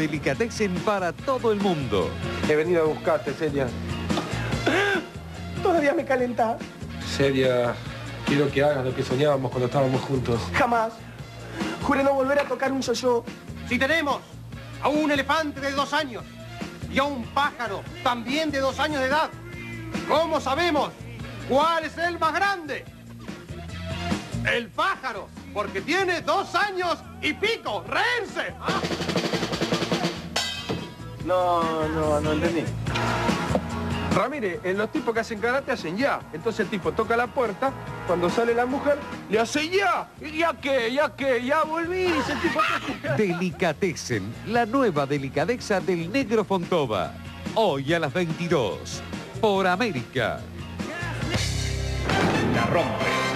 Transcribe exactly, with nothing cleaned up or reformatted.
delicatessen para todo el mundo. He venido a buscarte, Celia. Todavía me calentás. Celia, quiero que hagas lo que soñábamos cuando estábamos juntos. Jamás. Juré no volver a tocar un yo-yo. Si tenemos a un elefante de dos años y a un pájaro también de dos años de edad, ¿cómo sabemos cuál es el más grande? El pájaro, porque tiene dos años y pico. ¡Réense! ¿Ah? No, no, no entendí. Ramírez, en los tipos que hacen karate hacen ya. Entonces el tipo toca la puerta, cuando sale la mujer, le hace ya. ¿Y ya qué? ¿Ya qué? Ya volví. Ese tipo... Delicatessen, la nueva delicadeza del Negro Fontova. Hoy a las veintidós, por América. La rompe.